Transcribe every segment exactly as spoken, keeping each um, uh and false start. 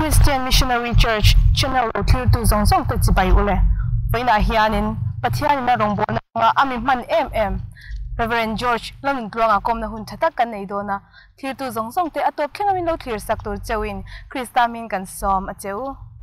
Christian Missionary Church Channel thil tu zong zong te chibai ule voina hianin pathian na rongbona nga ami man mm Reverend George Lamin Tuanga komna hun thata kan nei dona thil tu zong zong te atop khengamin lo thlir sak tur chewin Krista min kan som a cheu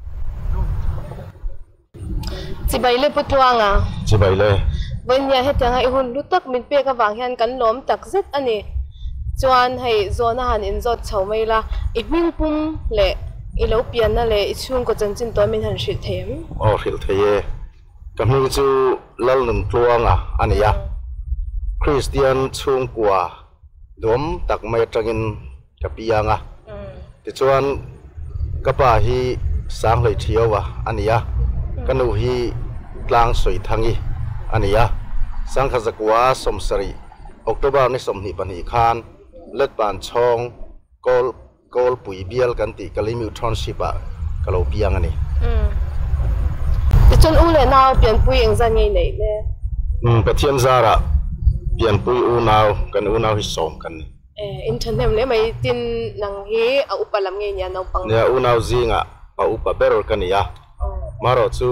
chibai le putuanga chibai le voina hetanga i hun lutak min pe ka wang hian kan lom tak zet ani chuan hei zona han in zot chhomei la i ming pum le i lo pian na le i chung ko chanchin to min han hrit them o hrit theye kamnu chu lalnum tluanga ania Christian chung kwa dom tak mai tangin kapianga ti chuan kapa hi sang lei thiawa ania kanu hi tlang soi thangi ania sang khazakwa somsari October ni somni pani khan let ban chong kol kol pui bial kan ti kalimi township a kalo piang ani um ti chon u le naw pian pui eng zan ngei nei le um pathian zara pian pui u naw kan u naw hi som kan eh internet le mai tin nang hi a upalam ngei nya naw pang ne u naw zinga pa upa beror kan ya maro chu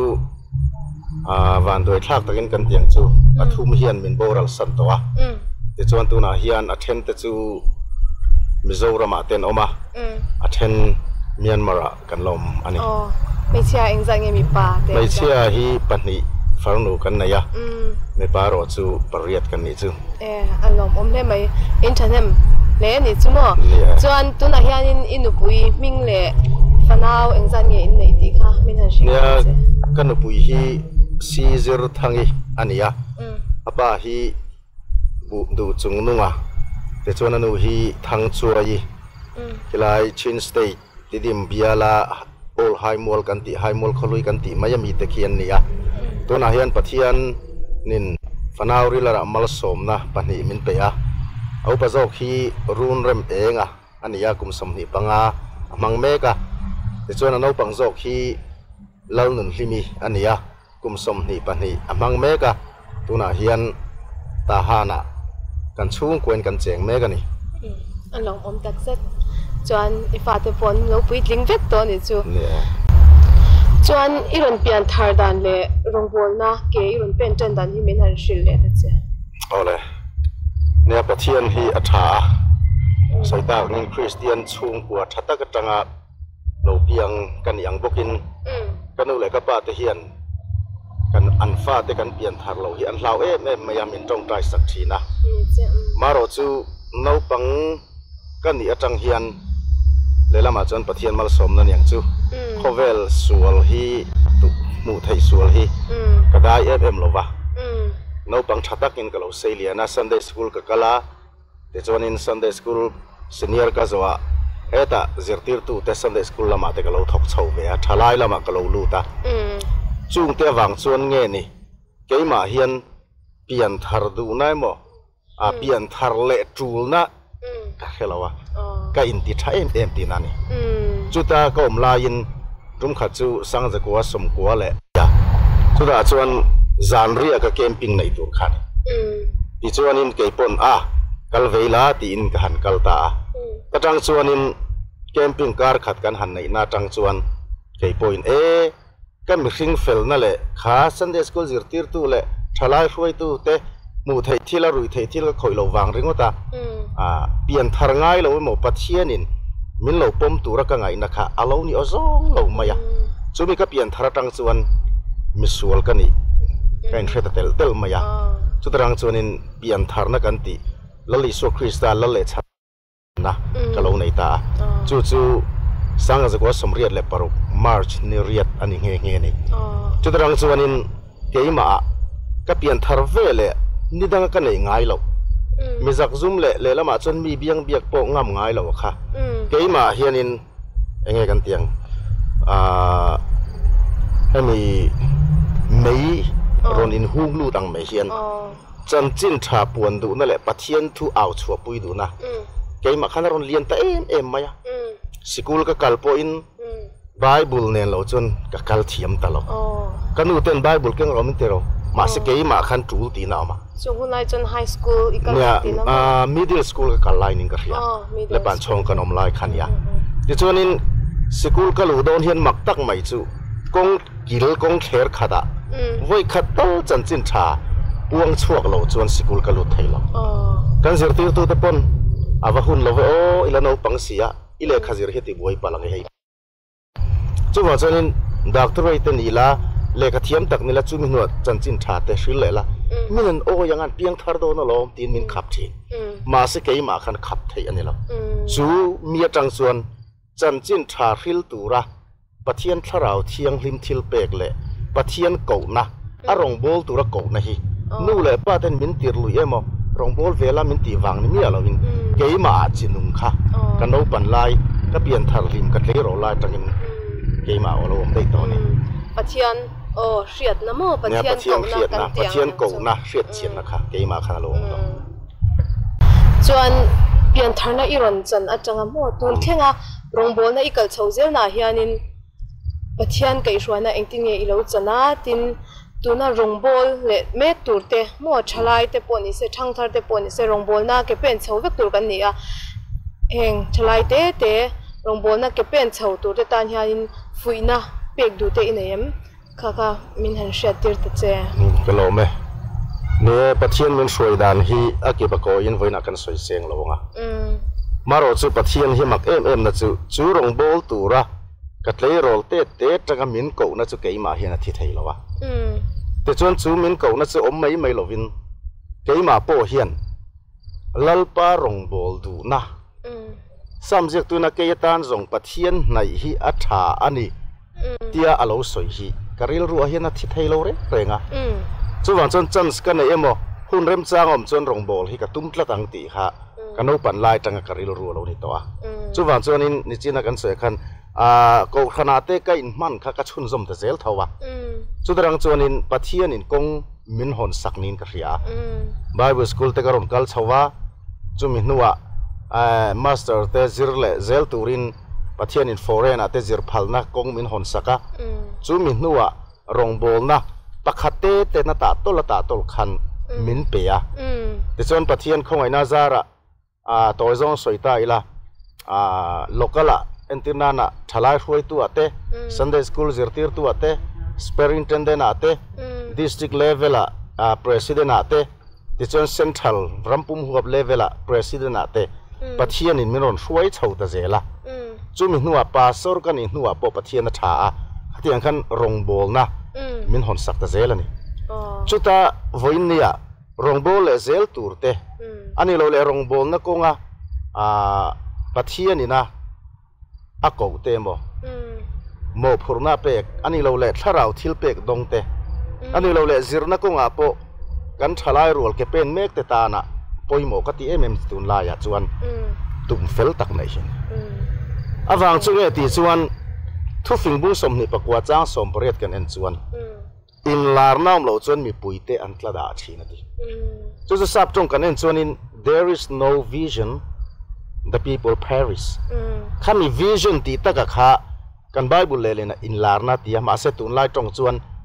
a van doi thak takin kan tiang chu athum hian min boral san to a um ti chuan tu na hian athen te chu Mizoram aten oma athen Myanmar kan lom ani oh mai chia eng zan ngei mi pa te mai chia hi pani farnu kan na ya um me paro chu pariat kan ni chu eh alom om le mai internet le ni chu mo chuan tu na hian in inupui ming le fanaw eng zan ngei in nei ti kha min han shi ya kan pui hi sizir thangi ania um apa hi bu du chung nunga te chuan anu hi thang chuai um kilai chin state tidim biala all high mall kan ti high mall kholui kan ti mayami te khian nia to na hian pathian nin fanaw rilara mal somna pani min pe a au pa jok hi run rem enga ania kum somni panga amang meka te chuan anau pang jok hi lalnun hlimi ania kum somni pani amang meka tuna hian ta hana kan chung kuen kan cheng meka ni alom om tak set chuan i fa te pon lo pui tling vet to ni chu chuan iron pian thar dan le rongbol na ke iron pen ten dan hi min han shil le ta che ole ne pathian hi atha saita ning Christian chung kwa thata ka tanga lo piang kan yang bokin um kanu le ka pa te hian kan anfa te kan pian thar lo hi an hlau e me mayam in tong tai sak thina che maro chu no pang kan ni atang hian lelama chon pathian mal som na niang chu khovel sual hi tu mu thai sual hi um kadai fm lova um no pang thatak in kalo seliana Sunday school ka kala te chon in Sunday school senior ka zawa eta zirtir tu te Sunday school lama te kalo thok chho ve a thalai lama kalo lu ta um chung te wang chuan nge ni keima hian pian thar du nai mo a pian thar le tul na um ka khelawa oh ka in ti tha em em ti na ni um chuta ka om la in tum kha chu sang za kwa som kwa le ya chuta chuan zan ria ka camping nei tur khan um ti chuan in ke pon a kal veila ti in ka han kal ta um ka tang chuan in camping car khat kan han nei na tang chuan ke point e kan mi hring fel na le kha Sunday school zirtir tu le thalai hruai tu te mu thei thila rui thei thil khoi lo wang ringota um a pian thar ngai lo mo pathianin min lo pom tura ka ngai na kha alo ni ozong lo maya chumi ka pian thar tang chuan misual ka ni kain theta tel tel maya chutarang chuanin pian thar na kan ti lali so Krista lalle cha na ka lo nei ta chu chu sanga zakwa somriat le paru March ni riat ani nge nge ni chutarang chuanin keima ka pian thar vele nidang ka nei ngai lo mi zak zum le le lama chon mi biang biak po ngam ngai lo kha keima hianin enge kan tiang a hemi mei ron in hung lu dang me hian chan chin tha puan du na le pathian thu au chua pui du na keima khana ron lian ta em em maya sikul ka kalpo in Bible nen lo chon ka kal thiam ta lo kanu ten Bible keng rom te ro ma se keima khan tul ti na ma so hunai chon high school ikal ti na a middle school ka kalai ning ka ria le pan chong kanom lai khan ya ti chuanin สกุลกลูโดนเฮียนมักตักไม่จูกงกิลกงเคร์ขัดอะไว้ขัดต้นจันจินชาปวงชวกโลจวนสกุลกลูไทยเรากันเสียตีตัวตะปนอาวหุ่นเราโอ้อิลานเอาปังเสียอิเลขัดเสียเหตุบวยปาลังให้จู่ว่าจนินดักตัวไอ้ตันอีลาเลขเทียมตักนี่ละจู่มินวดจันจินชาเตชิลเลยละมินโอ้ยังอันเปียงทาร์โดนล้อมตีนมินขับทีมาสเกยมาขันขับไทยอันนี้เราจู่มีจังส่วนจันจินชาฮิลตูระปะเทียนทราวเทียงลิมทิลเปกเล่ปะเทียนเก่านะอารมณ์โบลตูระเก่านะฮีนู่เล่ป้าเต็นมินตีร์ลุยเอ็มอรองโบลเวลามินตีวังนี่มีอะไรวินเกยมาจินุงค่ะกันเอาปันไลก็เปลี่ยนทาร์ลิมกันเลยโรไลจังอินเกยมาเอาลงได้ตอนนี้ปะเทียนโอ้เสียดนะโมปะเทียนเก่านะปะเทียนเก่านะเสียดเฉียนนะคะเกยมาขันลงส่วนเปลี่ยนทาร์น่ะอีรอนจันอาจารย์โมตูนแค่งะรองโบลน่ะอีกัลเชาเซลน่ะเฮียนินปะเทียนไก่ชวนน่ะเองติงเงอีโลจันน่ะตินตัวน่ะรองโบลเละเมตูร์เตะโมชลายเตะปนิเสช่างทาร์เตะปนิเสรองโบลน่ะเก็บเป็นเชาเวกตูร์กันนี่อ่ะเองชลายเตะเตะรองโบลน่ะเก็บเป็นเชาตูร์เตะตานเฮียนินฟุยน่ะเปียกดูเตะอินเอ็มค่ะค่ะมินหันเชียติร์เตะเจ้ก็ลงไหมเนี่ยปะเทียนมันสวยดานฮีอากิบกอยินไว้นักกันสวยเสียงลงอ่ะมารอจูปะเทียนฮีมักเอ็มเอ็มนะจูจูรองโบลตูระกัดเลยโรลเตะเตะจังมินเก่านะจูเกยมาเฮียนะที่ไทยแล้ววะแต่จวนจูมินเก่านะจูอมไม่ไม่ลวินเกยมาโปเฮียนลัลปารองโบลดูนะสามเจกตัวนักเกยตันจงปะเทียนในฮีอัฐาอันนี้เตียอโลสวยฮีกะริลรัวเฮียนะที่ไทยแล้วเร่เร่งอ่ะจู่วันจนจันสกันในเอ็มโอหุ่นเริ่มจ้างอมจนรองโบลฮีกะตุ้มตะตังตีค่ะกันเอาปั่นลายจังกะริลรัวเรานี่ตัวจู่วันจนนี้นิจินักกันสวยกันอ่าก็ขนาดเตะก็อินมันค่ะก็ชุนซมแต่เซลเท่าวะจู่ตรังจวนนี้ปะเทียนนี้กงมินหอนสักนินกะเรียบายบุสกุลเตะกรมกัลชาวะจู่มินนัวอ่ามาสเตอร์เตะซิร์เล่เซลตูรินปะเทียนนี้ฟอร์เรนเตะซิร์พัลนะกงมินหอนสักะจู่มินนัวรองโบลนะปะขัดเตะเตะนาตาตุลตาตุลขันมินเปียแต่ส่วนปะเทียนคงไอ้นาซาระอ่าตัวจงสวยตายละอ่าโลกละเอ็นตินานะทลายช่วยตัวเตะ Sunday School จิรติร์ตัวเตะ Superintendent เตะ District Level อ่า President เตะแต่ส่วน Central รัมปุ่มหัว Level President เตะปะเทียนนี่มีรอนช่วยเท่าตะเจละจู่มีหัวปาสอร์กันนี่หัวปปะเทียนนะชาที่ยังขันรองโบลนะมินหอนสักตะเจละนี่จุดตาวันนี้อะรองโบลเลเซลตูร์เตะอันนี้เราเลรองโบลนะกงอ่ะอ่าปะเทียนนี่นะอากูเตมบ่โมพูร์นาเป็กอันนี้เราเลทาราวทิลเป็กดงเตอันนี้เราเลซิร์นักงอาโปกันทลายรัวเก็บเป็นเมกเตตานะปอยโมกติเอ็มเอ็มตุนลายจวนตุ่มเฟลตักไหนเห็นอวังจุงเอติจวนทุฟิงบุ้งสมนิปกวาจ้างสมเปรียดกันเอ็นจวนอินลาร์น้ำเราจวนมีปุยเตอันตลาดอาชีนดีจุดจะทราบตรงกันเอ็นจวนอิน there is no vision the people perish ข้ามี vision ตีตะกะข้ากันไบเบิลเลยนะอินลาร์นาตีมาเสตุนไล่ตรงจวน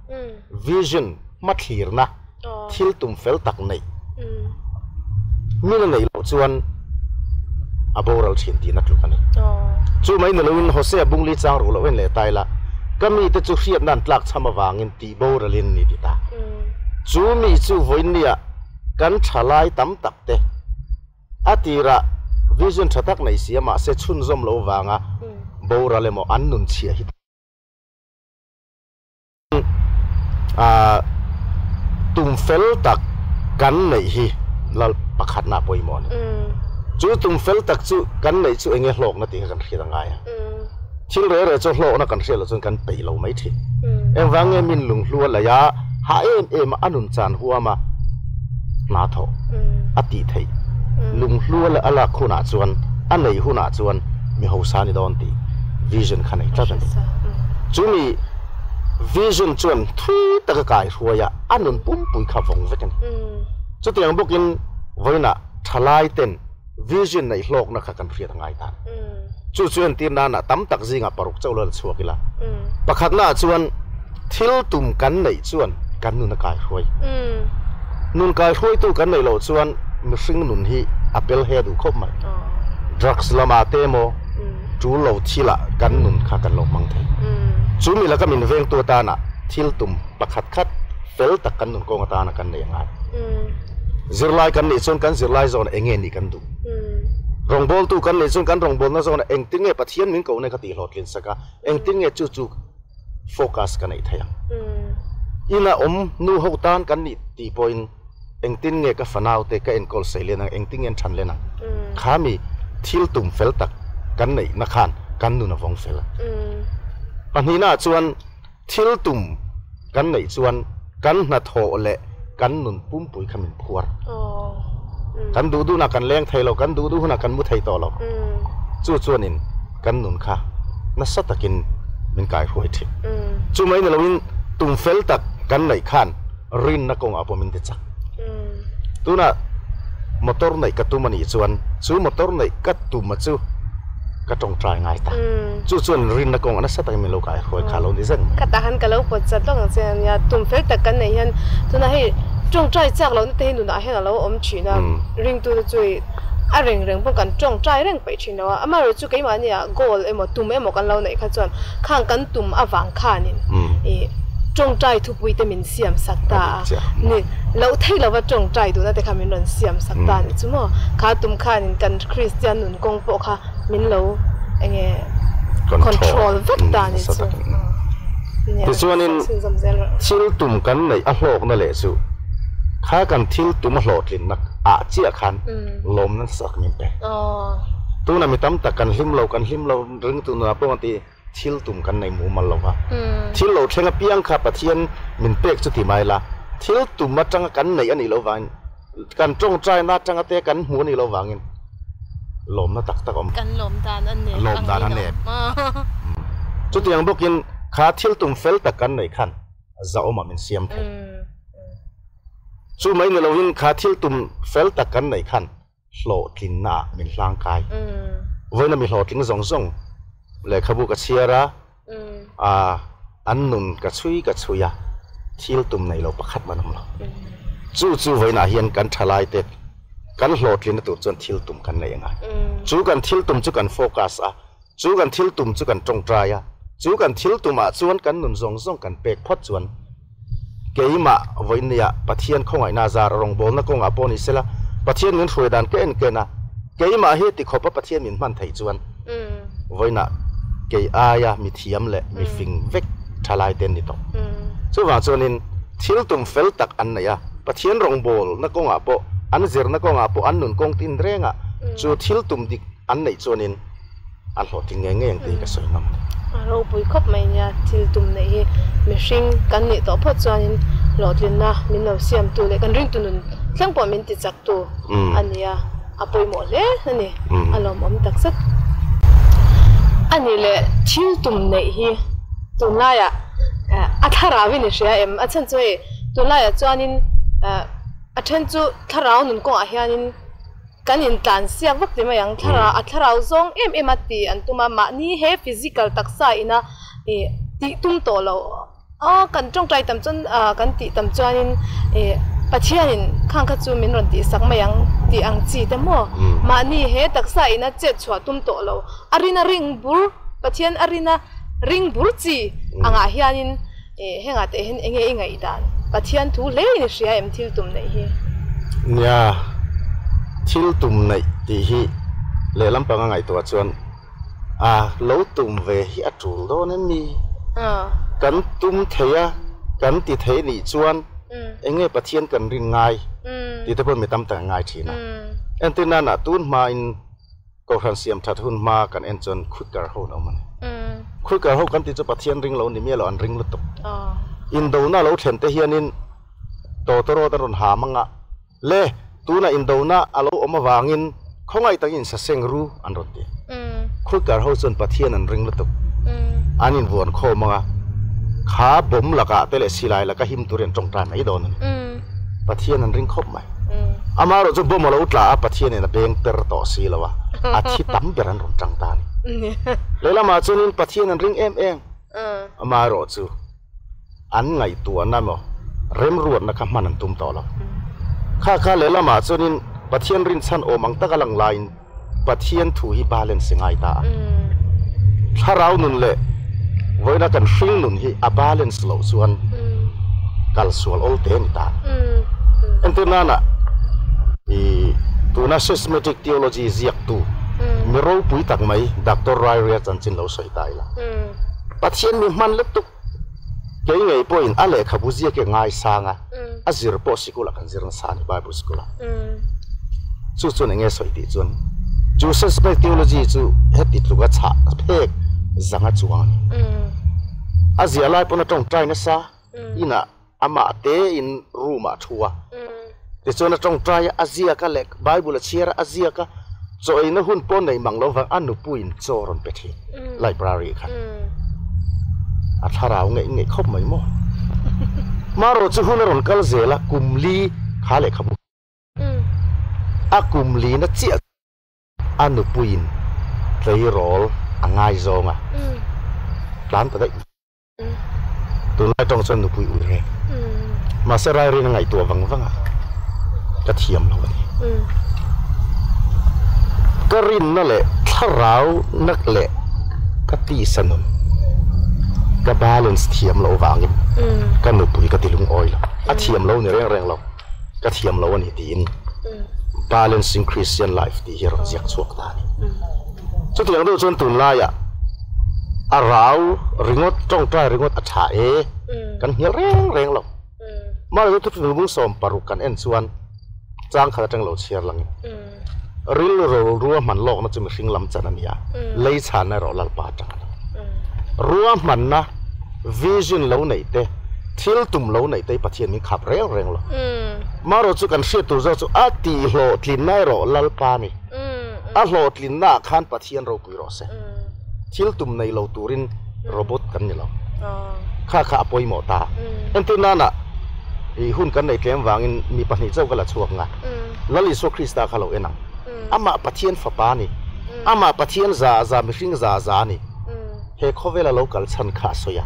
vision มัดหีรนะทิลตุ่มเฟลตักไหนมีนั่นไหนเราจวนอาโบรัลชินตีนักลุกันนี่จู่ไม่นลุนโฮเซบุงลีจางรู้ละเว้นเลยตายละก็มีแต่จู่เขียนนั่นตลักชามาวางินตีโบรัลินนี่ดิตาจู่มีจู่วันนี้กันฉลายตั้มตักเตะอาทิระวิจารณ์ชัดตักในเสียมาเสชุนซอมโลวางะโบราเลมอันนุนเชียฮิตอ่าตุ่มเฟลตักกันในฮีลลปักขัดนาปอยมอนจู่ตุ่มเฟลตักจู่กันในจู่เองโลกนาทีกันเรียงไงอ่ะที่เรื่องจู่โลกนักกันเรียนจนกันไปเราไม่ทีเอ็มวังเอมินลุงล้วนเลยยะหาเอ็มเอ็มอันนุนจานหัวมานาทออติไทยลุงล้วนเลยอะไรคุณอาจวนอันไหนคุณอาจวนมีหัวสานิดอนตีวิชั่นขนาดนั้นจู่มีวิชั่นจวนทุยตะกายหัวยะอันนุนปุ่มปุยขับฟงเวกันจู่ที่ยังบอกกินวันน่ะทลายเต็นวิชั่นในโลกนักกันเรียนง่ายตาจู่ชวนตีนน่ะตั้มตักจิงอ่ะปรุกเจ้าเลือดชัวกิละปะขัดน่ะชวนทิลตุ่มกันในชวนกันนุนกายหัวยนุนกายหัวตู้กันในโลกชวนมีสิ่งนุนฮีอัปเปิลเฮดูครบไหมดรักส์ละมาเตโมจูโลทีละกันนุนข้ากันโลมังเทจูมีแล้วก็มีเวงตัวตานะทิลตุมปักขัดขัดเฟลตักกันนุนกองตานะกันได้ยังไงจิรไลกันนี่ส่วนกันจิรไลโซนเองเงินนี่กันดูรองบอลตู้กันนี่ส่วนกันรองบอลนั่นโซนเองติ้งเงปัทเทียนมิงกูในกติหลอดลินสักเองติ้งเงจู่จู่โฟกัสกันไอ้ทยังอีน่ะอมนูหูตานกันนี่ตีพอยน์เองติ้งเงกับฟนาวเตก็เอ็นกอลเซเลนังเองติ้งเงชันเลนังข้ามีทิลตุมเฟลตักกันนี่นักขันกันนูน่ะฟงเฟลปัจจุบันส่วนทิลตุมกันนี่ส่วนกันน่ะโถเละกันนุนปุ่มปุยขมิ้นพัวกันดูดูนักกันเลี้ยงไทยเรากันดูดูนักกันมุไทยต่อเราจู่จู่นินกันนุนค่ะนัสตะกินมันกายหัวทิจู่ไม่เนี่ยเราวินตุ่มเฟลตักกันไหนขันรินนักกงอาปมินติจักตัวน่ะมอเตอร์ไหนกระตุ้มมันอีส่วนจู่มอเตอร์ไหนกระตุ้มมาจู่กระจงใจง่ายตาจู่ส่วนรินนักกงอันนั้นสัตย์มีโลกายหัวขาลงดิฉันกระตาหันกันแล้วปวดจัดต้องเสียเนี่ยตุ่มเฟลตักกันไหนยันตัวน่ะให้จงใจจากเราเนี่ยหนูน่ะให้เราอมชีนะริงตัวจุยอะเร่งเร่งพวกกันจงใจเร่งไปชินว่าอามาเราจุกี่มันเนี่ยโกลเอ็มตุ่มเอ็มกันเราไหนข้าจวนข้างกันตุ่มอวังขานินเอจงใจทุกวิตามินเสียมสักตานี่เราเที่เราว่าจงใจดูนะแต่ข้ามินนเสียมสักตานี่จุ่มข้าตุ่มขานินกันคริสเตียนนุนกงโปข้ามินเราเองคอนโทรลวัดตานี่จุ่มที่ส่วนนี้ชิลตุ่มกันในอโลกนั่นแหละสุข้ากันทิลตุ่มหลอดลินนักอาเจียขันลมนั้นสักมินเปตัวนั้นมีตั้มตะกันหิมเรากันหิมเราเรื่องตัวนั้นปกติทิลตุ่มกันในหมู่มันเราว่าทิลเราเช่นเพียงข้าปะเทียนมินเปกสุดที่ไม่ละทิลตุ่มมาจังกันในอันนี้เราวางกันจงใจน่าจังเตะกันหัวนี่เราวางินลมน่าตักตะกอมกันลมดานอันเนี้ยลมดานอันเนี้ยจุดที่ยังบอกกินข้าทิลตุ่มเฟลตะกันในขันจะออกมาเป็นเสียมเทจู่ไม่เนี่ยเราวินขาทิลตุ่มเฟลตักกันในขันโหลดลินน่ะมีร่างกายวันนั้นมีโหลดลินสองสองเลยขบุกเชียระอ่าอันนุนกระชุยกระชุยทิลตุ่มในเราประคัดมันเราจู่จู่วันนั้นเห็นกันทลายเต็ดกันโหลดลินตัวจนทิลตุ่มกันในยังไงจู่กันทิลตุ่มจู่กันโฟกัสอ่ะจู่กันทิลตุ่มจู่กันจงใจอ่ะจู่กันทิลตุ่มอ่ะส่วนกันนุนสองสองกันเปกพอดส่วนเกี่ยมาวันนี้ปะเทียนของไอ้นาซาร์รองบอลนักกงอาปอนิเซล่าปะเทียนเงินช่วยดันเกินเกินนะเกี่ยมาเฮติขบปะเทียนมินมันไทยจวนวันน่ะเกี่ยอายามีเทียมเละมีฟิงเวกทลายเต็นนี่ต่อส่วนว่าส่วนนี้ทิลตุ่มเฟลตักอันไหนอะปะเทียนรองบอลนักกงอาปออันเซอร์นักกงอาปออันนุนกงตินเร่งอะจู่ทิลตุ่มดิอันไหนส่วนนี้อันหลอดทิ้งเงี้ยเงี้ยตีก็สวยงามเราปุยคบไม่เนี่ยทิลตุ่มเนี่ยมีชิงกันนี่ต่อพอจวนนี้หลอดลินนะมินเราเสียมตัวเลยกันริงตัวนึงเรื่องปอมินติดจักตัวอันนี้อ่ะอาปุยหมดเลยนั่นนี่อารมณ์มันตักสักอันนี้เลยทิลตุ่มเนี่ยตัวน่าอ่ะอัธราวินิเชียเอ็มอัฉันช่วยตัวน่าอ่ะจวนนี้อัฉันจู่ทาราหนุนกงอาเฮียนินกันยินตันเสียวักที่มาอย่างทาราอัธราซงเอ็มเอ็มตีอันตัวมามานี่เฮฟิสิกอลตักษะอินะเอติตุ้มโตเราอ๋อกันจงใจตำจนอ่ากันติตำจวนินเอปัจเจียนินข้างขจูมินรอนตีสักมายังตีอังจีแต่หม้อมานี่เฮตักษะอินะเจ็ดชัวตุ้มโตเราอารินาริงบูร์ปัจเจียนอารินาริงบูร์จีอ่างอาเฮียนินเอเฮงอาเตเห็นเองเองไงดานปัจเจียนทูเล่นี่เสียเอ็มทิลตุ่มไหนเฮเนี่ยทิลตุ่มไหนตีฮีเล่ลำปังไงตัวจวนอ่าเล้าตุ่มเวฮีอัจูโลนั่นมีกันตุ้มเทียกันติเทนี่ชวนเองเงี้ยปะเทียนกันริงไงติเทพนไม่ตั้มแต่งไงทีนะเอ็นตินาน่ะตุนมาอินก็ทันเสียมทัดทุนมากันเอ็นจนคุยกันเขาเอามันคุยกันเขากันติจะปะเทียนริงเรานี่มีเราอันริงลุตุอินโดน่าเราเห็นแต่เฮียนินโตโตโรตรนหามังอะเล่ตูน่ะอินโดน่าอาเราเอามาวางินเขาไงตั้งอินสัเซงรู้อันรถตีคุยกันเขาจนปะเทียนอันริงลุตุอันนี้วนโคมังอะขาบ่มละกะเตเลสิไลละกะหิมตุเรียนจงใจไม่โดนปะเทียนนั้นริงคบไหมอามาเราจะบ่มเราอุตลาปะเทียนเนี่ยเบงเตอร์ต่อสีละวะอาทิตย์ตั้มเบรันรมจังตานี่เลยละมาจนนี้ปะเทียนนั้นริงเอ็มเองอามาเราจูอันไงตัวนั่นมั้งเริ่มรวนนะครับมันนั่นตุ้มต่อแล้วข้าข้าเลยละมาจนนี้ปะเทียนริงชันโอมังตะกำลังไลน์ปะเทียนถูฮีบาเลนสิงไงตาถ้าเราหนุนเละไว้นักกันฟิงหนุนที่อาบาเลนส์เหล่าส่วนกัลส่วนโอลเทนิตาอันที่นั่นอ่ะอีตัวนัก systematic theology เรียกตัวมีรู้ปุยตักไหมด็อกเตอร์ไรเรียจันจินเหล่าใส่ตายละปัจเจียนมีมันเล็บตุกเกี่ยงไงพออินอะไรขับบุษีเกี่ยงไงสางอ่ะอาจิรปอสิกุละกันจิรันสานิบายบุสกุละจู่จู่เนี่ยใส่ดีจวนจู่ systematic theology จู่เฮ็ดติดตัวก็ชาเพกจังจวงอาเซียไล่ปนตรงใจนะซะอินะอามาเตอินรูมาทัวแต่จนตรงใจอาเซียก็เล็กไบเบิลเชียร์อาเซียก็จอยนะหุ่นปนในมังโลวังอันนุปุยนโจรนเปทีไลบรารีกันอาทาราวไงไงคบไม่หมดมารถจะหุ่นรอนกัลเซละกุมลีขาเล็กขบุอากุมลีนัดเจียอันนุปุยนเลยรอลอ่างไงจงอ่ะร้านแต่ได้ตัวนั้นต้องสนุกปุยอุ่นเองมาเสร็จเรื่องไงตัววังวังอ่ะกระเทียมเราเนี่ยก็รินนั่นแหละถ้าเรานักเละก็ตีสนุนก็บาลานซ์เทียมเราวางกันก็หนุปุยก็ตีลุงอ้อยละอ่ะเทียมเราเนี่ยแรงแรงเราก็เทียมเราวันนี้ดีน balancing Christian life ที่เราเรียกสวกตานี่สุดที่เราดูจนตุนไล่อะอาเราริงดจ้องใจริงดอัจฉริยะกันเหี้ยแรงแรงเรามาเราทุกทุกมุ้งสมปารุกันเอ็นส่วนจ้างข้าจังเราเชียร์ลังริลเรารัวมันโลกน่าจะมีสิ่งล้ำจันนี่อะเลยชาในเราลัลปาจังรัวมันนะวิชั่นเราไหนเตะทิลตุ่มเราไหนเตะปะเทียนมีขับแรงแรงเรามาเราจุกันเสียตัวเราจุอาตีโหลทินในเราลัลปานี่อาโหลทินน่าขันปะเทียนเรากุยรอเซทิลตุ่มในเราตูรินโรบอทกันนี่เราข้าข้าปอยหมอตาอันที่นั่นอ่ะอีหุ่นกันในเกมวางมีปัญหาเจ้ากันละช่วงไงแล้วลิโซคริสต์ข้าเราเอ็นังอามาปะเทียนฝาปานี่อามาปะเทียนซาซามิฟิงซาซานี่เฮโคเวลาเรากัลชันข้าสอย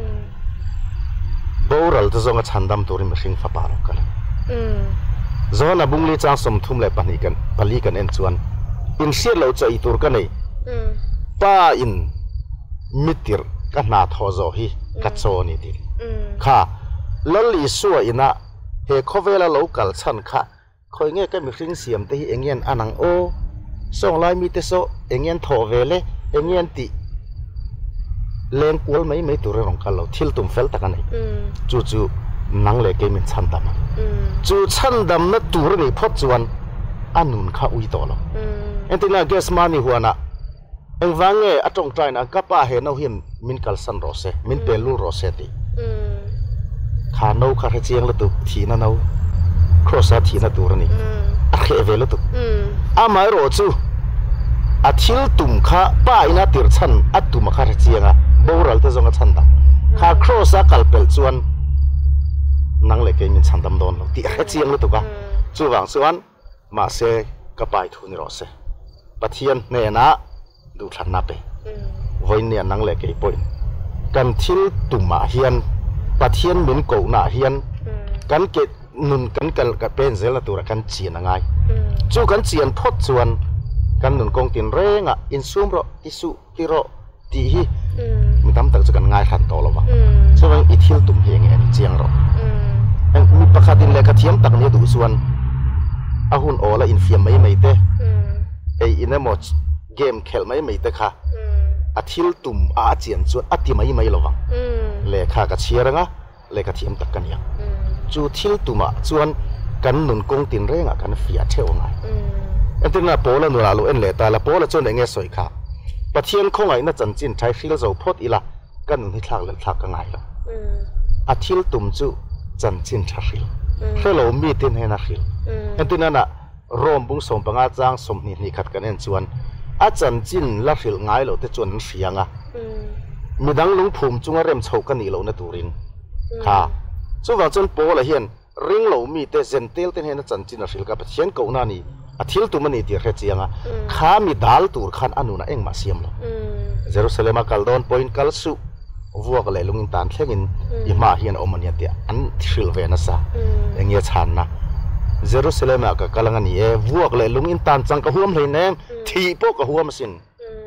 บอรัลจะจงชันดำตัวริมิฟิงฝาปาเรากันจงนับุงลีจางสมทุมเลยปัญหากันปัลลีกันเอ็นชวนอินเสียเราจะอีตัวกันนี่ป้าอินมิติร์กันนาทอโซฮีกัดโซนี่ดิข้าแล้วลิสัวอินะเฮโคเวลาเรากัลชันข้าคอยเงี้ยก็มีฟิงเสียมที่เองเงี้ยอันังโอส่งไลน์มีเตโซเองเงี้ยทอเวเลเองเงี้ยติเล่นกูไม่ไม่ตัวเรื่องกันเราทิลตุ่มเฟลตะกันนี่จู่จู่นังเล็กมันชันดำจู่ชันดำนั่นตัวเรื่องพอจวนอันนุนข้าอุยตัวเราเอ็นติน่าเกสมานี่หัวน่ะเอ็งฟังเงอตรงใจนะกับป้าเห็นเอาหิมมินกัลสันโรเซมินเปลูโรเซติข้าโนข้าเจียงละตุกทีนั่นเอาครอสทีนั่นตัวนี่อาเคเวลตุกอาไม่รู้จู่อาทิลตุ่มข้าป้าอินาติร์ชันอัตุมาข้าเจียงอ่ะบรัลเตจงชันดำข้าครอสกัลเปลชวนนังเล็กมินชันดำโดนเราที่เจียงละตุกอ่ะจู่วังส่วนมาเซกับไปทุนโรเซปะเทียนเนน่ะดูทันนับไปวันนี้นังเล็กไอ้ปอยกันทิลตุ่มมาเฮียนปะเทียนมินกูน่าเฮียนกันเกตนุนกันกันกับเป็นเซลตัวกันเจียนง่ายจู่กันเจียนพดส่วนกันนุนกงตินเร่งอ่ะอินซูมโรอิสุฮิโรตีฮีมันทำตั้งจุกันง่ายขันโตแล้ววะส่วนอิทิลตุ่มเฮียงเอ็นเจียงโรเอ็งมีประคดินเล็กเทียมตักนี้ดูส่วนอาหุ่นโอละอินฟิมไม่ไม่เตะไออินเนมอชเกมเขลไม่ไม่เตะค่ะอาทิลตุ่มอาเจียนส่วนอาทิไม่ไม่ระวังเลขากับเชียร์งะเลขาเทียมตักกันยังจู่ทิลตุ่มอ่ะส่วนกันหนุนกงตินเร่งอ่ะกันฟิอาเท่าไงอันที่น่าโปละหนูลาลูเอ็นเลตาละโปละจนเองเงี้ยสวยค่ะปะเทียนคงไงน่าจันจินใช้ฟิลโซพดอีละกันหนุนที่ทากเลยทากกันไงละอาทิลตุ่มจู่จันจินชาฟิลเฟลโลมีตินให้นักฟิลอันที่นั่นอ่ะรวมบุ้งสมปังอาจางสมนินิขัดกันเอ็นชวนอาจันจินละฟิลง่ายเราแต่จวนเสียงอ่ะมีดังลุงภูมิจุงเริ่มโฉกันนี่เราในตูรินค่ะส่วนว่าจนโปละเฮียนริงเรามีแต่เซนเตลเต็นเห็นจันจินละฟิลกับเทียนกูนานี่อาทิลตุมันนี่ที่เรื่องเสียงอ่ะข้ามีดัลตูร์ขันอนุน่ะเองมาเสียมเราเยรูซาเล็มกัลดอนพอยน์กัลสุวัวก็เลยลุงอินตานเท่ากินอิมาเฮียนอมันยันเตียอันฟิลเวนัสอะเองยังชันนะเยรูซาเล็มก็กำลังนี่เอวัวก็เลยลุงอินตานจังกะหัวมันเลยเนี่ยทีโปกะหัวมันสิน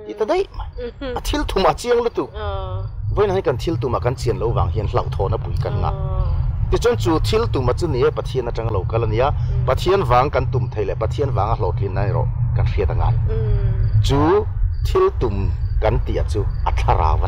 ita dai mai athil thuma chiang lu tu voin hai kan thil tuma kan chian lo wang hian hlau thona pui kan nga ti chon chu thil tuma chu ni pathian atang lo kalania pathian wang kan tum theile pathian wang a hlotlin nai ro kan hriat anga chu thil tum kan tia chu atharawan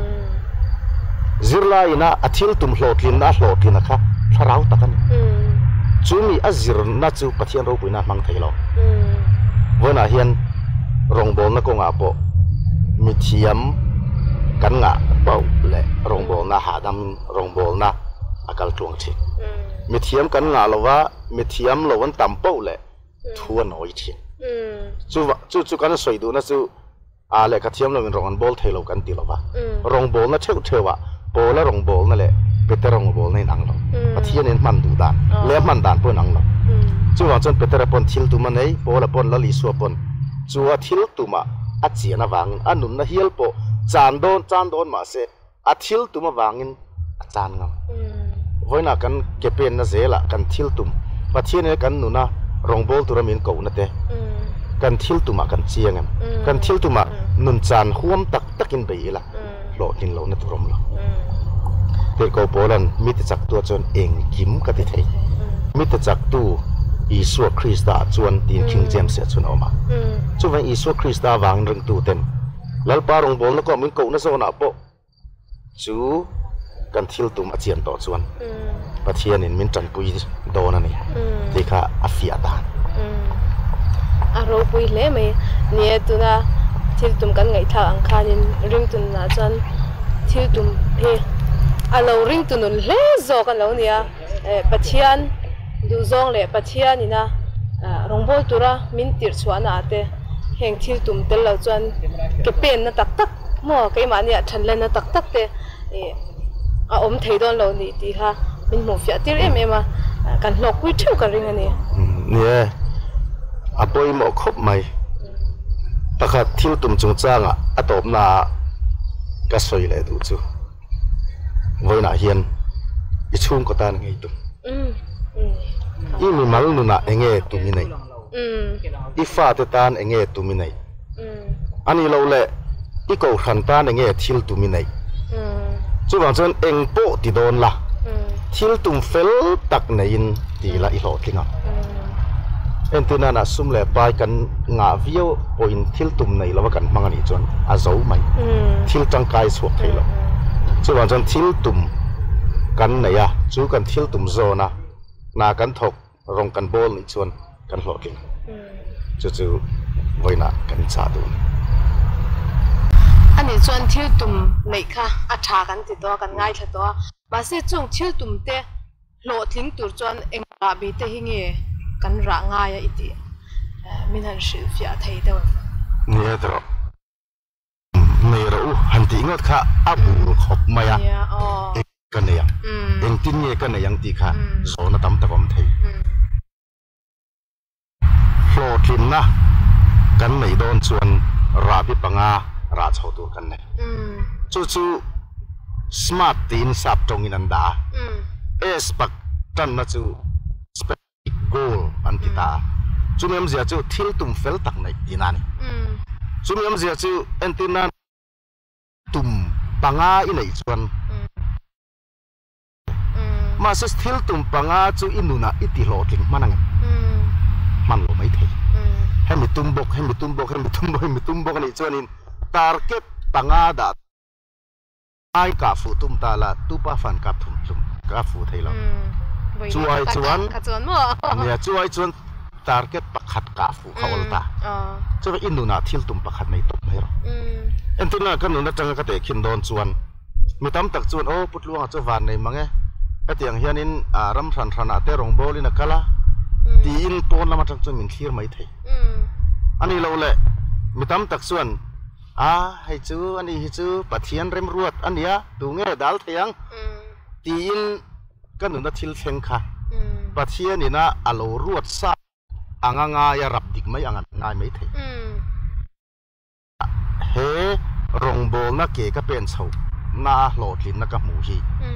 zirla ina athil tum hlotlin na hlotlin kha tharau takan chu mi azir na chu pathian ro puina mang theilo vona hian rong bol na ko nga po mi thiam kan nga pau le rong bol na hadam rong bol na akal tuang thi mi thiam kan nga lowa mi thiam lowan tam pau le thua noi thi chu chu chu kan soi du na chu a le ka thiam lo min rong bol thailo kan ti lowa rong bol na theu thewa pola rong bol na le peter rong bol nei nang lo pathian in man du dan le man dan po nang lo chu wa chon peter pon thil tu ma nei pola pon la li su pon chu a thil tu ma a chiana wang anun na hial po chan don chan don ma se a thil tu ma wangin a chan ngam voina kan kepen na zela kan thil tum pathian ne kan nuna rong bol tu ramin ko na te kan thil tu ma kan chiangam kan thil tu ma nun chan huam tak takin beila lo tin lo na tu rom lo te ko polan mit chak tu chon eng kim ka ti thei mit chak tu Isu Krista chuan tin King James se chun oma chu van Isu Krista wang reng tu ten lalpa rong bol na ko min ko na so na po chu kan thil tum a chian to chuan pathian in min tan pui do na ni te kha afia ta a ro pui le me ni tu na thil tum kan ngai tha ang khan in ring tun na chan thil tum he a lo ring tu nun le zo kan lo nia pathian du zong le pathian ina rong bol tura min tir chuana ate heng thil tum tel lo chuan ke pen na tak tak mo ke ma ni than le na tak tak te e a om thei don lo ni ti ha min mo fia tir em em a kan hlok pui theu ka ring ani ni a poi mo khop mai pakhat thil tum chung changa atop na ka soi le du chu voina hian i chung ko tan ngei tu i mi mal nu na enge tu mi nei i fa te tan enge tu mi nei ani lo le i ko khan tan enge thil tu mi nei chu wang chon eng po ti don la thil tum fel tak nei in ti la i lo thinga entina na sum le pai kan nga vio point thil tum nei lo kan mangani chon a zo mai thil tang kai suak thailo chu wang chon thil tum kan nei a chu kan thil tum zo na na kan thok rong kan bol ni chuan kan hlokin chu chu voina kan cha du ani chuan thil tum nei kha a tha kan ti to kan ngai tha to ma se chung thil tum te hlo thling tur chuan eng ra bi te hinge kan ra nga ya iti min han shil fia thei de ni etro nei ro han ti ngot kha abu khop maya ya o kan ne yang eng tin ye kan ne yang ti kha zo na tam takom thei hlo thin na kan nei don chuan ra bi panga ra chho tu kan ne chu chu smart tin sap tong in anda es pak tan na chu goal antita chumem zia chu thil tum fel tak nei dinani chumem zia chu antina tum panga i nei chuan ma se thil tum panga chu inuna iti lo tling manang man lo mai thei hemi tum bok hemi tum bok hemi tum bok hemi tum bok ni chuan in target panga da ai ka fu tum ta la tu pa fan ka thum thum ka fu thei lo chuai chuan ka chuan mo ania chuai chuan target pakhat ka fu khawal ta chu inuna thil tum pakhat nei top mai ro entina kan nu na tanga ka te khin don chuan mi tam tak chuan o putluanga chu van nei mange atiang hianin ram thran thran ate rong bolin akala ti in pon lama tak chuan min thlir mai thei ani lo le mi tam tak chuan a hei chu ani hi chu pathian rem ruat ania tu nge dal theiang ti in kan nu na thil thleng kha pathian ina alo ruat sa anga nga ya rap dik mai anga ngai mai thei he rong bol na ke ka pen chho na hlo thlin na ka mu hi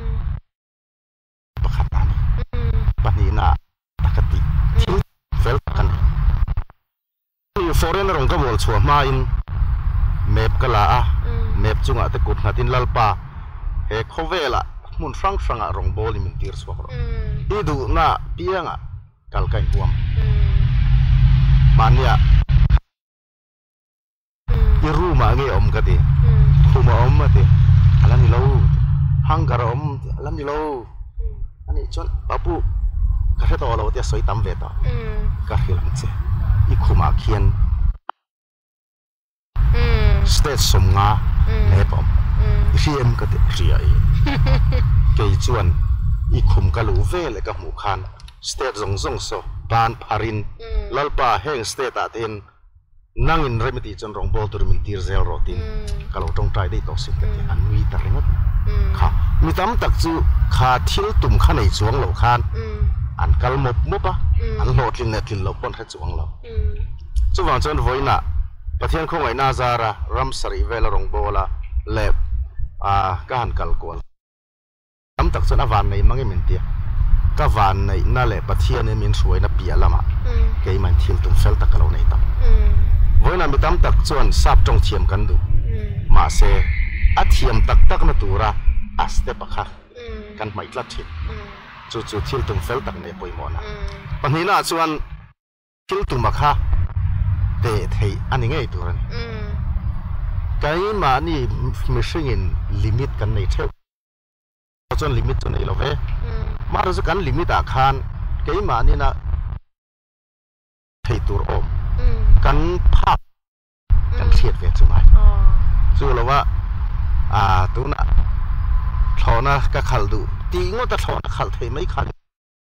pakhat ani pani na takati thil fel kan ni foreign rong ka bol chua ma in เมฟกะลาเมฟจุงอ่ะแต่กุดนาตินลัลปาเฮโคเวล่ะมุนฟังฟังอ่ะรองบอลมินตีร์สวกรอีดูน่ะเปียงอ่ะกัลกันหวมมันเนี่ยอีรูมาเงี้ยอมกันดิคูมาอมมาดิอะไรนี่เราฮังการอมอะไรนี่เราอันนี้จนป้าปูกระเทตัวเราเดี๋ยวสวยตั้มเวทอ่ะกระเทหลังเจอีคูมาเขียนสเตทสมงาเนปอมเรียมกันดิเรียอีเกี่ยจวนอีคุมกะลูเวลกับหมู่คันสเตทซงซงโซบานพารินลัลปาแห่งสเตทอาเทนนั่งอินเรมิตีจนรองบอลตัวมินตีร์เซลโรตินกะลูต้องใจได้ต่อสิ่งกันอันวีตาริงดค่ะมีตั้มตักจูขาทิลตุ่มขันในจวงเหล่าคันอันกัลมบมุบะอันโหลดลินเนตินเหล่าปนให้จวงเหล่าจวนจนไว้น่ะประเทศของไอ้นาซาระรัมสรีเวลรองบอลเล็บอ่าการกัลกอลตั้มตักจนอวานในมังเอมินเตียก็วานในนั่นแหละประเทศนี้มันสวยนะเปียละมาเกี่ยมันทิลตุ่มเฟลตักกะลูในตั้มไว้น่ะมีตั้มตักจวนทราบจงเทียมกันดูมาเซอาเทียมตักตักนาตัวระอัสเตปะค่ะกันไม่กลัดทิจู่จู่ทิลตุ่มเฟลตักในปุยมอนะปัญหาน่ะจวนทิลตุ่มมะค่ะเตะเทอันนี้ไงตัวนี้ไกมานี่ไม่ใช่เงินลิมิตกันในเท่าจนลิมิตจนในเราเว้มาเราจะกันลิมิตอาคารไกมานี่นะเทตัวอมกันภาพกันเทียดเวทสมัยสู้เราว่าอ่าตัวน่ะทอนะก็ขัลดูตีงวดแต่ทอนะขัลเทไม่ขัล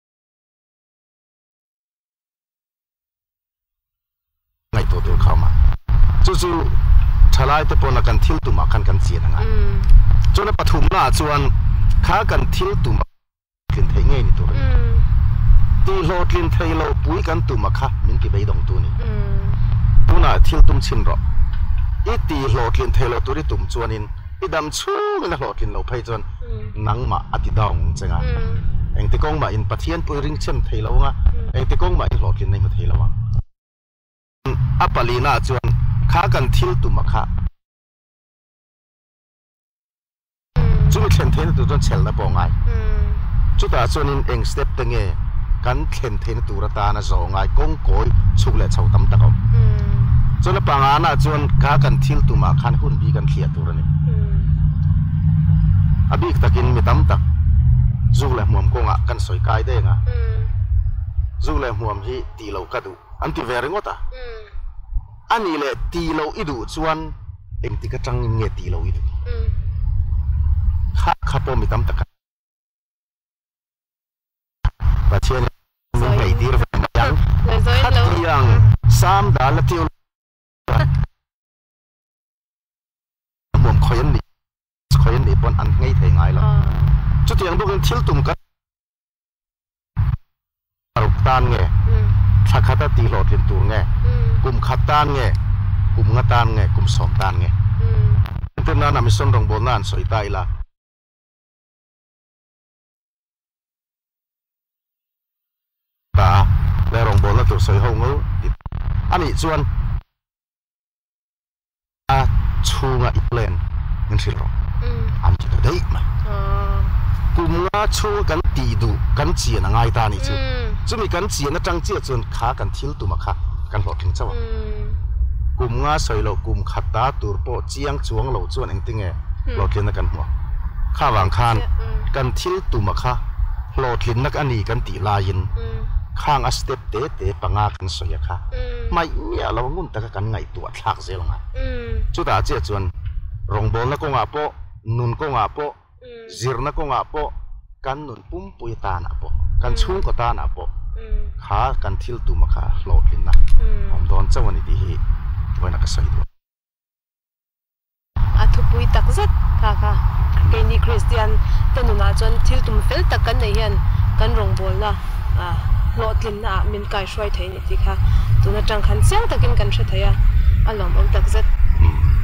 ไงตัวตัวเข้ามาจู่ๆทลายแต่ปนกันทิลตุมากันกันเสียนะไงจนปฐุมน่ะจวนข้ากันทิลตุมากินเทงไงนี่ตัวนี้ตีโลกินเทโลปุยกันตุมาค่ะมินกี่ใบดงตัวนี้ตัวน่ะทิลตุมชินรออีตีโลกินเทโลตัวนี้ตุ่มจวนินอีดำชูมินโลกินเราไปจนนังมาอติดองจังอ่ะเองที่กงมาอินปะเทียนปุยริงเช่นเทโลงอ่ะเองที่กงมาอินโลกินในมาเทโลอ่ะอัปปลีน่าจวนข้ากันทิลตุมาค่ะจุดเข็นเทนตัวจนเชลนะปองไงจุดแต่จวนเองสเต็ปตั้งเงกันเข็นเทนตัวตานะสองไงกงโกยชุกเล็ดชาวตั้มตะกอมจนปังอาน่ะจวนข้ากันทิลตุมาขันหุ่นบีกันเขียตัวนี้อบีกตะกินมีตั้มตักจูเล่หมวมกงอ่ะกันสวยกายได้ไงจูเล่หมวมฮีตีเหลากระดูอันที่เวริงวตาอันนี้แหละตีเหลาอิดูจวนเอ็งที่กระจังเงี้ยตีเหลาอิดูข้าข้าพอมีตั้มตักประเทศนี้ไม่ดีหรือไม่ยังขัดยังสามดาลที่หมวมคอยนี่คอยนี่ปนอันง่ายเท่ง่ายหรอจุดyang bukanทิลตุมกันรุกตานไงสักขัดตีโหลดเรียนตัวไงกลุ่มขัดตานไงกลุ่มงัดตานไงกลุ่มสองตานไงเรื่องนั้นมิส่วนรองบอลนั่นสวยตายละตาแล้วรองบอลนั่นตัวสวยห้องงูอันนี้ส่วนอาชูงาอีเลนเงินสิรออันที่ตัวได้ไหมกุมงาชูกันตีดูกันเจียนง่ายตานี่จูจะมีกันเจียนจังเจียจนขากันทิลตุมาค่ะกันหลอดถึงเจ้ากุมงาสวยเรากุมขัดตาตูร์โปเจียงจวงเราจวนเองติงเอหลอดถึงนักกันหัวข้าวางคานกันทิลตุมาค่ะหลอดถึงนักอันนี้กันตีลายินข้างอัสเตปเตเตปังอากันสวยค่ะไม่เนี่ยเรางุ่นตะกันไงตัวทักเสียลงอ่ะจุดอาเจียจวนรองบอลนักกงอาโปนุนกงอาโปจิรนักกงอาโปกันนุนปุ่มปุยตานาโปกันชุ่งก็ตานาโปขากันทิลตุมาค่ะโหลดลินนะผมโดนเจ้าวันนี้ดีไว้นักสวยด้วยอาทุปุยตักเซ็ตค่ะค่ะเกนี่คริสเตียนแต่หนูน่าจนทิลตุมเฟลตักกันในเฮียนกันรองบอลนะอ่าโหลดลินนะมินกายช่วยเทนี่ทีค่ะตัวนั้นจังขันเสียงตะกินกันช่วยเทียอารมณ์อมตักเซ็ต